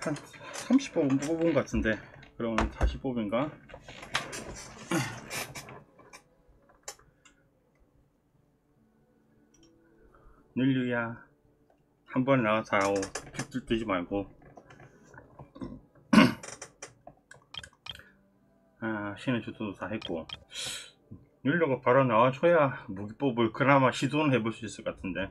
한 30뽑은 뽑은 것 같은데, 그럼 40뽑인가? 닐루야, 한 번에 나가서 하고 픽들 뜨지 말고. 신의 주도도 다 했고, 닐루가 바로 나와줘야 무기법을 그나마 시도는 해볼 수 있을 것 같은데.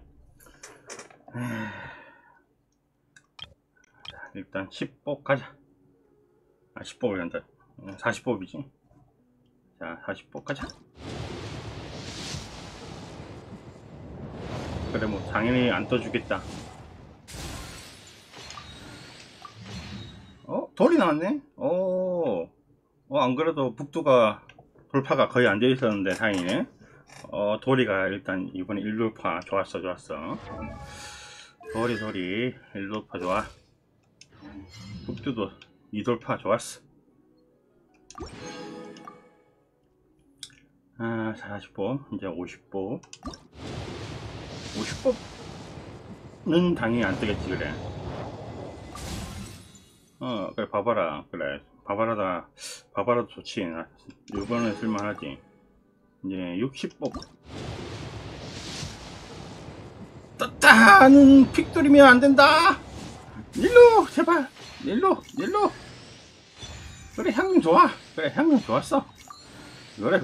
일단 10뽑 가자. 10뽑을 한다. 40뽑이지. 자, 40뽑 가자. 그래, 뭐 당연히 안 떠주겠다. 돌이 나왔네. 안 그래도 북두가 돌파가 거의 안 되어 있었는데 다행이네. 도리가 일단 이번에 1돌파 좋았어. 도리 1돌파 좋아. 북두도 2돌파 좋았어. 40보 이제 50보. 50보는 당연히 안 뜨겠지. 그래. 그래, 봐봐라. 그래, 바바라도 좋지. 이번에 쓸만하지. 이제 60보 떴다는 픽돌이면 안 된다. 닐루, 제발. 닐루. 그래, 향릉 좋아. 그래, 향릉 좋았어. 그래.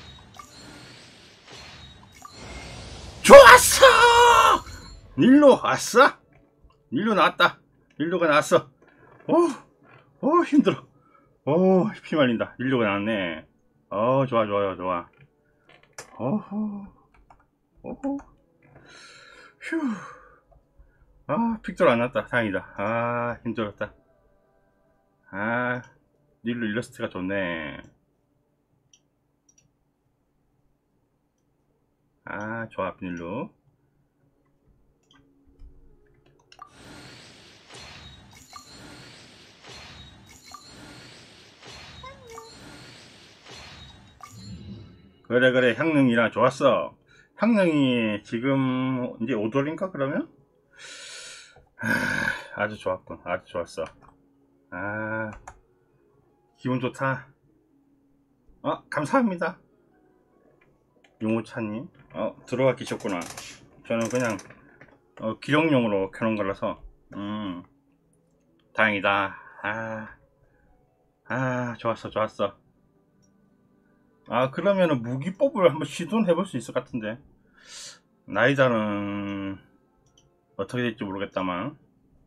좋았어! 닐루 왔어? 닐루 나왔다. 닐루가 나왔어. 힘들어. 피 말린다. 닐루가 나왔네. 좋아. 휴. 픽돌 안 났다. 다행이다. 힘들었다. 닐루 일러스트가 좋네. 좋아, 닐루. 그래, 향릉이랑 좋았어. 향릉이 지금 이제 5돌인가 그러면? 아주 좋았군. 아주 좋았어. 기분 좋다. 감사합니다. 용호차님. 들어와 계셨구나. 저는 그냥 기록용으로 켜놓은 거라서 다행이다. 좋았어. 그러면은 무기법을 한번 시도는 해볼 수 있을 것 같은데. 나이다는 어떻게 될지 모르겠다만.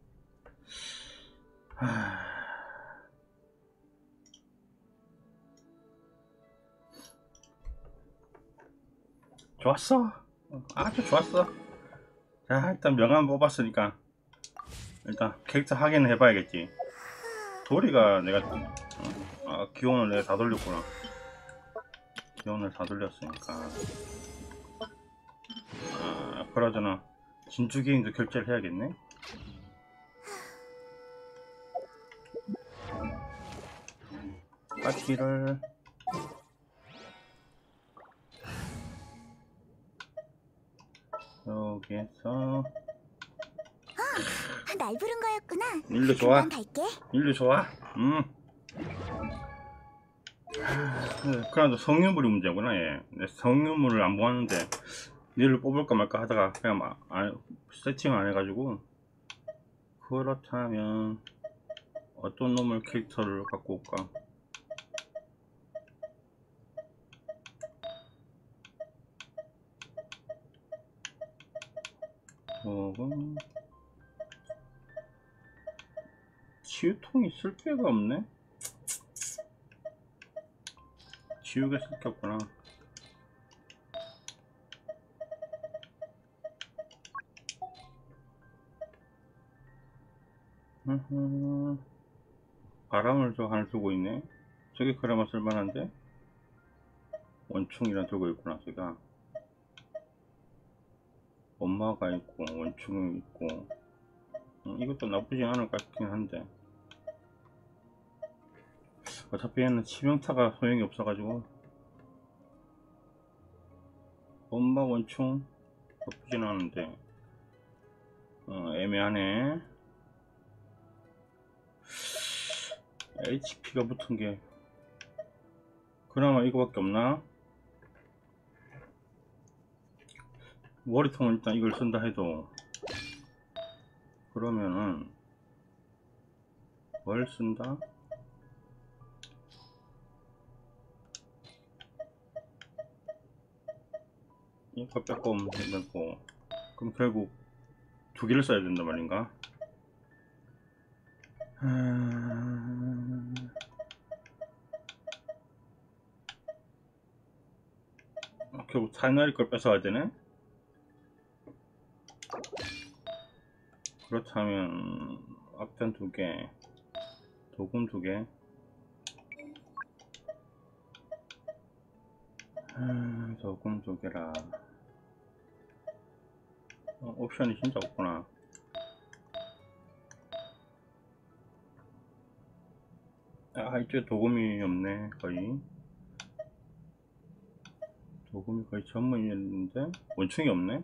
좋았어. 아주 좋았어. 자, 일단 명함 뽑았으니까 일단 캐릭터 확인을 해봐야겠지. 도리가 내가 기온을 내가 다 돌렸구나. 기온을 다 돌렸으니까 그러잖아. 진주 게임도 결제를 해야겠네. 파티를 여기에서 날 부른 거였구나. 일로 좋아. 갈게. 일로 좋아. 그래도 성유물이 문제구나. 얘. 내 성유물을 안 모았는데 얘를 뽑을까 말까 하다가 그냥 세팅을 안 해가지고. 그렇다면 어떤 놈을 캐릭터를 갖고 올까? 치유통이 쓸 데가 없네. 지우개 쓸 게 없구나. 바람을 저 하나 두고 있네. 저게 그나마 쓸만한데. 원충이랑 들고 있구나. 제가 엄마가 있고 원충이 있고. 이것도 나쁘지 않을 것 같긴 한데 어차피 얘는 치명타가 소용이 없어가지고. 엄마 원충 나쁘진 않은데 애매하네. HP가 붙은 게 그나마 이거밖에 없나? 머리통은 일단 이걸 쓴다 해도 그러면은 뭘 쓴다? 이거 빼꼼 해놓고 그럼 결국 두 개를 써야 된단 말인가? 결국 사이나리 걸 뺏어야 되네? 그렇다면 앞편 두 개, 도금 두 개. 도금 두 개라. 옵션이 진짜 없구나. 이쪽에 도금이 없네. 거의 도금이 거의 전문이었는데 원충이 없네.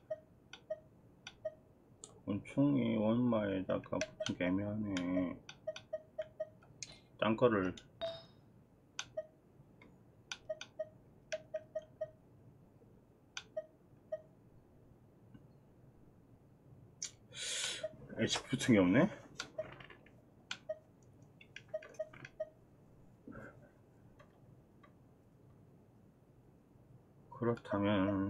원충이 원마에다가 붙은 게 애매하네. 딴 거를 HP 붙은 게 없네. 그렇다면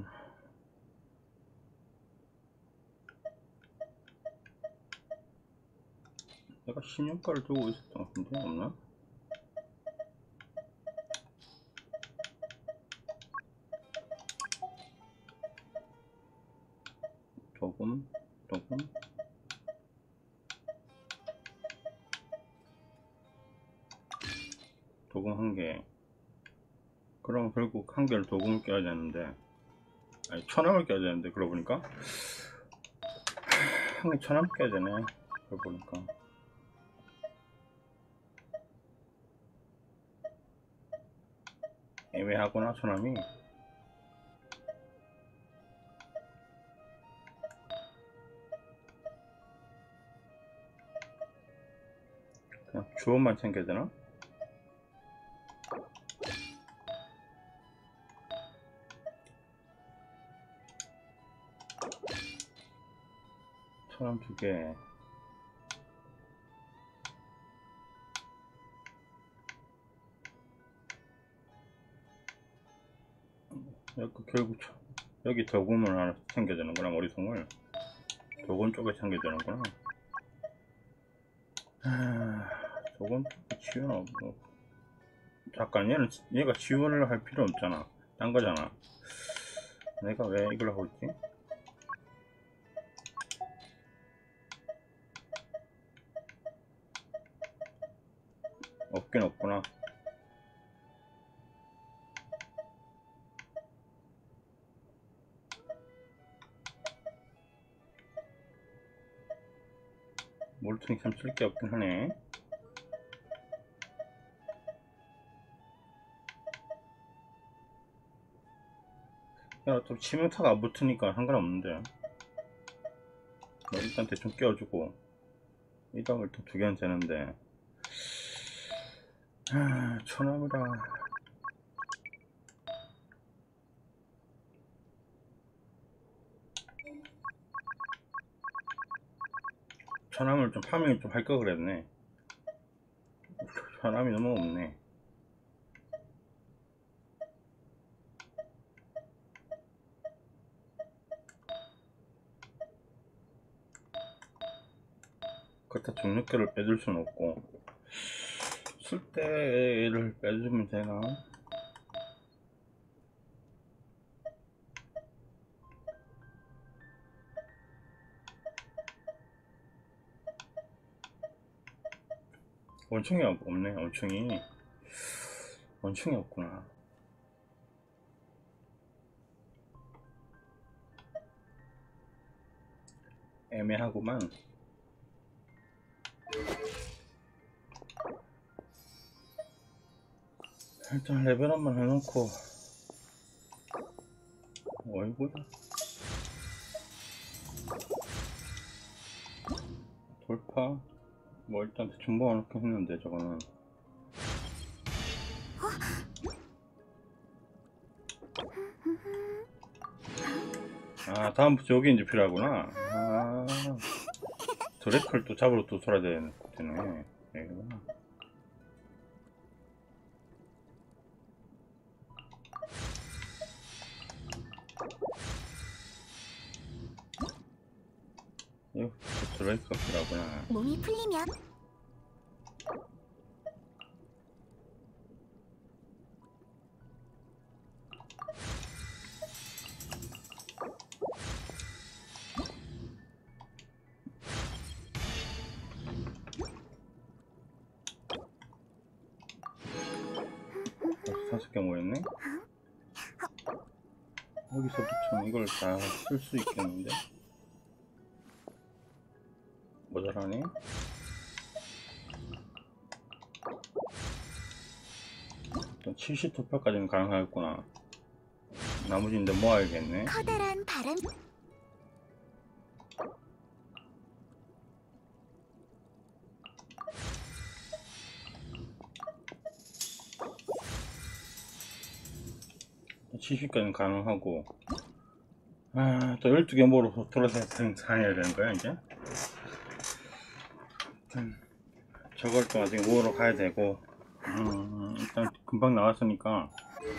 내가 신용가를 두고 있었던 것 같은데 없나? 도금 한 개. 그럼 결국 한 개를 도금을 껴야 되는데, 아니 천원을 껴야 되는데 그러고 보니까 한 개 천원 껴야 되네. 그러고 보니까 애매하구나 천원이. 그냥 주원만 챙겨야 되나? 천원 두 개. 결국 여기 도금을 하나 챙겨야 되는구나. 머리통을 도금 쪽에 챙겨야 되는구나. 도금 지원 없고. 잠깐 얘가 지원을 할 필요 없잖아. 딴 거잖아. 내가 왜 이걸 하고 있지? 없긴 없구나. 몰퉁이 참 쓸 게 없긴 하네. 야, 또 치명타가 안 붙으니까 상관없는데. 뭐 일단 대충 끼워주고 이동을 또 두 개는 되는데. 천함이라. 천함을 좀 파밍을 좀 할 걸 그랬네. 천함이 너무 없네. 그렇다 중력계를 빼줄 수는 없고. 쓸 때를 빼주면 되나? 원충이 없네. 원충이 없구나. 애매하구만. 일단 레벨 한번 해놓고. 어이구야. 돌파. 뭐 일단 대충 모아놓긴 했는데 저거는. 아, 다음부터 여기 이제 필요하구나. 아, 드래클 또 잡으러 또 돌아야 되네. 여기구나. 여기 또 드래클 필요하구나. 몸이 풀리면 벌써 5개 모였네? 여기서부터 이걸 다 쓸 수 있겠는데? 모자라네? 일단 70투표까지는 가능하겠구나. 나머지 이제 모아야겠네. 커다란 바람 70까지는 가능하고. 아, 또 12개 모으러 돌아다녀야 되는 거야, 이제? 저걸 또 아직 모으러 가야 되고. 일단 금방 나왔으니까.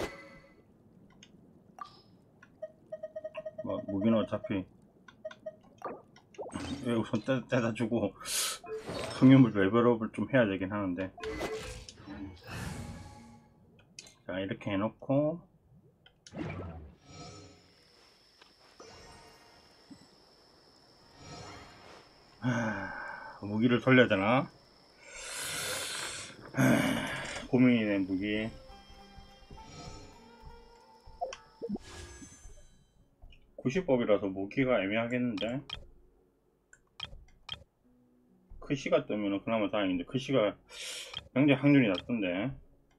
뭐, 무기는 어차피 우선 떼다 주고 성유물 레벨업을 좀 해야 되긴 하는데. 자, 이렇게 해놓고 무기를 돌려야 되나? 고민이네. 무기 90법이라서 무기가 애매하겠는데. 크시가 뜨면 그나마 다행인데, 크시가 굉장히 확률이 낮던데.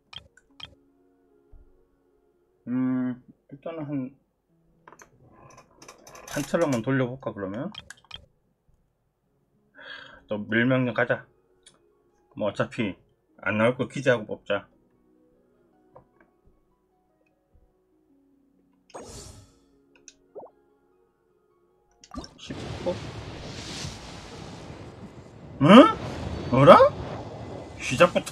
일단은 한 차례만 돌려볼까. 그러면 또 밀명령 가자. 뭐 어차피 안 나올 거 기재하고 뽑자. (10호) 응? 어라? 시작부터?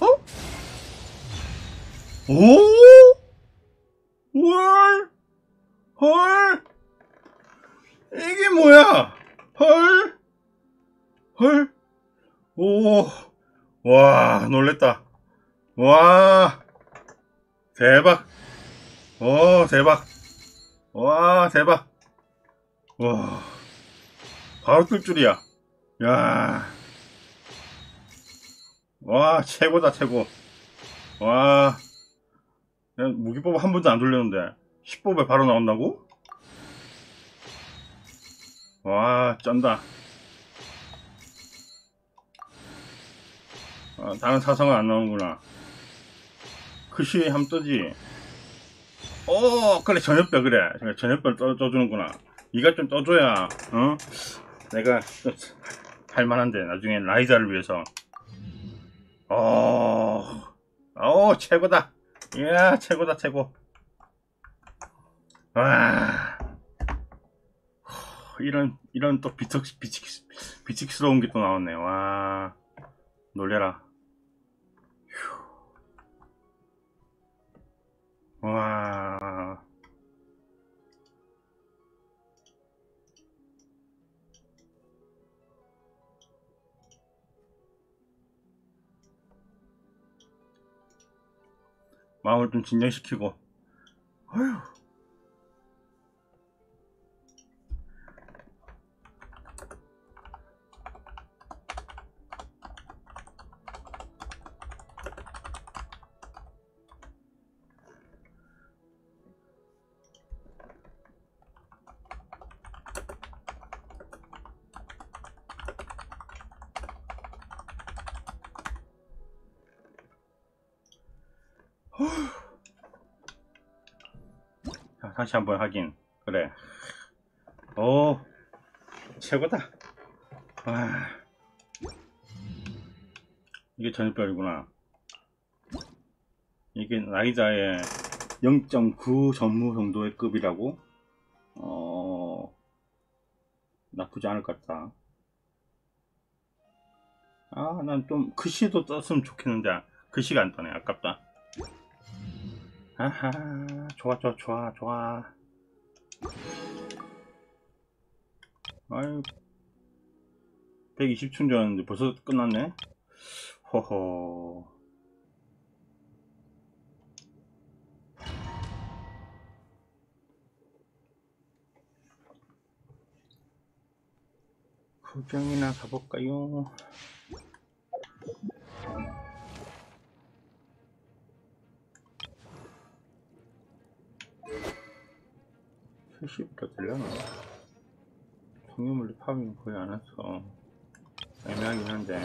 오? 헐? 헐? 이게 뭐야? 헐? 헐? 오, 와, 놀랬다. 와, 대박. 오, 대박. 와, 대박. 와, 바로 뜰 줄이야. 야, 와, 최고다, 최고. 와, 무기법 한 번도 안 돌렸는데 10법에 바로 나온다고? 와, 쩐다. 다른 사성은 안 나오는구나. 크시 함 뜨지. 그래, 전염병. 그래, 전염병 떠주는구나. 이가 좀 떠줘야 내가 할만한데, 나중에 라이자를 위해서. 최고다. 이야, 최고다, 최고. 와, 이런 또 비칙스러운 게 또 나왔네. 와, 놀래라. 와, 마음을 좀 진정시키고. 어휴. 자, 다시 한번 확인. 그래. 오, 최고다. 와. 이게 전율별이구나. 이게 나이자의 0.9 전무 정도의 급이라고? 나쁘지 않을 것 같다. 아, 난 좀 글씨도 떴으면 좋겠는데 글씨가 안 떠네. 아깝다. 아하, 좋아 좋아 좋아 좋아. 아유, 120 충전인데 벌써 끝났네. 허허. 구경이나 가볼까요? 셋시부터 되려나? 성유물리 파밍 거의 안 했어. 애매하긴 한데.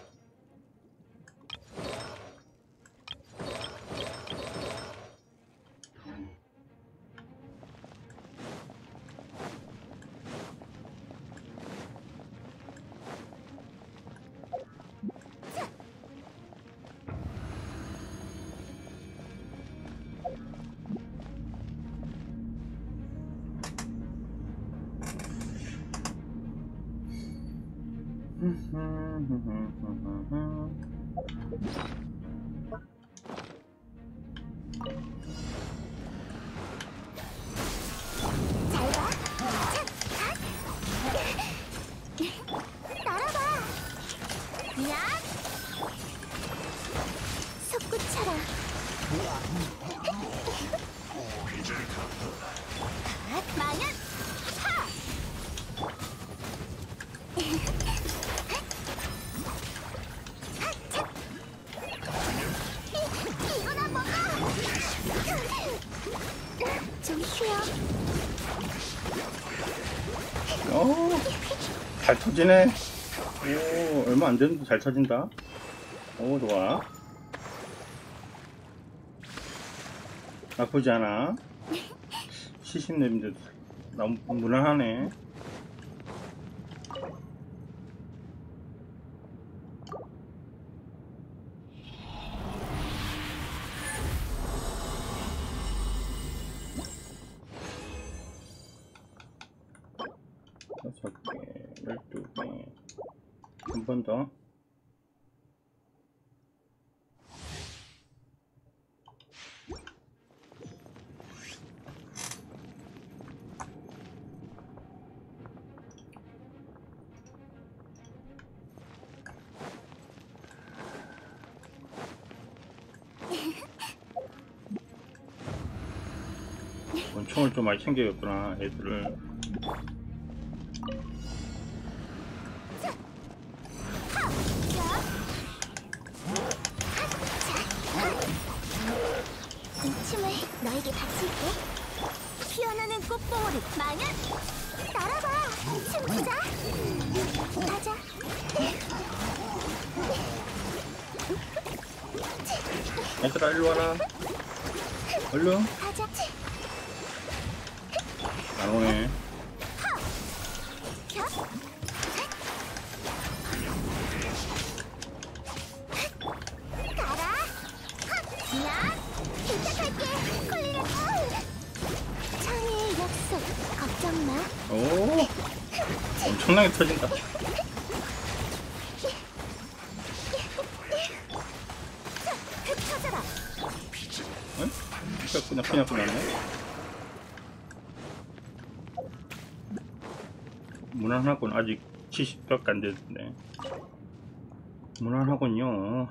잘 터지네. 오, 얼마 안 됐는데 잘 터진다. 오, 좋아. 나쁘지 않아. 70렙인데 너무 무난하네. 다섯 개, 12개. 한 번 더. 총을 좀 많이 챙겨야겠구나, 애들을. 춤을 너에게 바칠게. 피어나는 꽃봉오리 마냥 날아봐. 춤추자. 가자. 얘들아, 일로 와라. 얼른. 가자. 안 오네. 가라. 야, 부탁할게. 콜리는 창의의 약속. 걱정 마. 오, 엄청나게 터진다. 흩어져라. 응? 그냥 끝났네. 무난하군. 아직 70밖에 안 됐는데. 무난하군요.